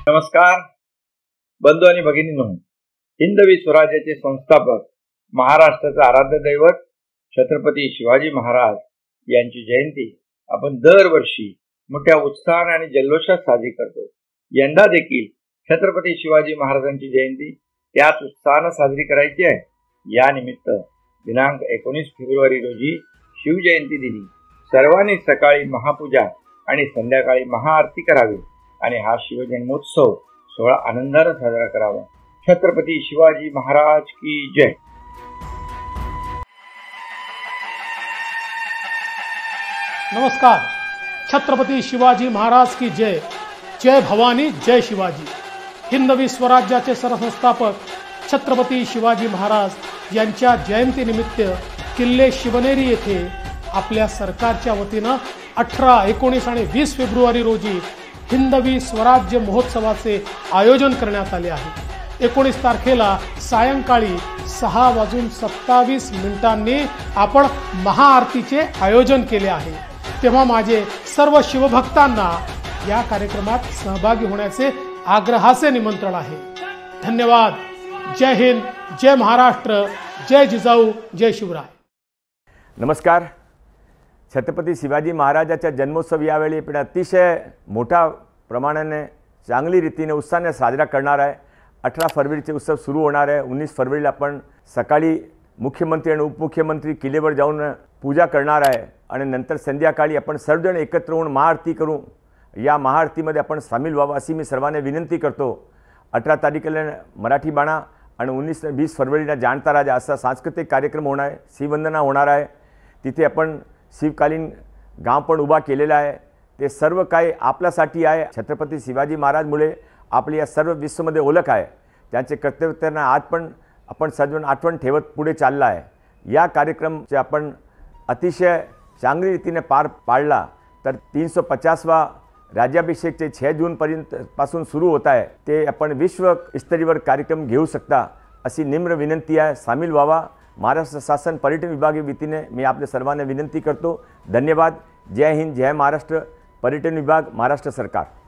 नमस्कार बंधू आणि भगिनींनो, हिंदवी स्वराज्याचे संस्थापक, महाराष्ट्राचे आराध्य दैवत छत्रपती शिवाजी महाराज यांची जयंती आपण दरवर्षी मोठ्या उत्साहाने आणि जल्लोषात साजरी करतो। यंदा देखील छत्रपती शिवाजी महाराजांची जयंती त्याच उत्साहाने साजरी करायची आहे। या निमित्त दिनांक 19 फेब्रुवारी रोजी शिवजयंती दिनी सर्वांनी सकाळी महापूजा आणि संध्याकाळी महाआरती करावी आणि हा शिवजन्मोत्सव सोहळा आनंदाने साजरा करावा। छत्रपती शिवाजी महाराज की जय। नमस्कार। छत्रपती शिवाजी महाराज की जय। जय भवानी जय शिवाजी। हिंदवी स्वराज्याचे सरसंस्थापक छत्रपती शिवाजी महाराज यांच्या जयंतीनिमित्त किल्ले शिवनेरी येथे आपल्या सरकारच्या वतीने 18, 19 आणि 20 फेब्रुवारी रोजी हिंदवी स्वराज्य महोत्सवाचे आयोजन करण्यात आले आहे। 19 तारखेला सायंकाळी 6:27 आपण महाआरतीचे आयोजन केले आहे। तेव्हा माझे सर्व शिवभक्तांना या कार्यक्रमात सहभागी होण्याचे आग्रहाचे निमंत्रण आहे। धन्यवाद। जय हिंद, जय महाराष्ट्र, जय जिजाऊ, जय शिवराय। नमस्कार। छत्रपती शिवाजी महाराजांचा जन्मोत्सव यावेळी पण अतिशय मोठ्या प्रमाणाने चांगली रीतीने उत्साहाने साजरा करणार आहे। 18 फरवरीचे उत्सव सुरू होणार आहे। 19 फरवरीला आपण सकाळी मुख्यमंत्री आणि उपमुख्यमंत्री किल्ल्यावर जाऊन पूजा करणार आहे आणि नंतर संध्याकाळी आपण सर्वजण एकत्र होऊन महाआरती करू। या महाआरतीमध्ये आपण सामील व्हावं अशी मी सर्वांना विनंती करतो। 18 तारखेला मराठी बाणा आणि 19-20 फरवरीला जाणता राजा असा सांस्कृतिक कार्यक्रम होणार आहे। शिववंदना होणार आहे। तिथे आपण शिवकालीन गाव पण उभा केलेला आहे। ते सर्व काही आपल्यासाठी आहे। छत्रपती शिवाजी महाराजमुळे आपली या सर्व विश्वमध्ये ओळख आहे। त्यांचे कर्तव्य त्यांना आज पण आपण सर्वजण आठवण ठेवत पुढे चालला आहे। या कार्यक्रमाचे आपण अतिशय चांगली रीतीने पार पाडला तर 350वा राज्याभिषेकचे 6 जूनपर्यंत पासून सुरू होत आहे ते आपण विश्व स्तरीवर कार्यक्रम घेऊ शकता अशी निम्र विनंती आहे। सामील व्हावा। महाराष्ट्र शासन पर्यटन विभागाच्या वतीने मी आपल्या सर्वांना विनंती करतो। धन्यवाद। जय हिंद, जय महाराष्ट्र। पर्यटन विभाग, महाराष्ट्र सरकार।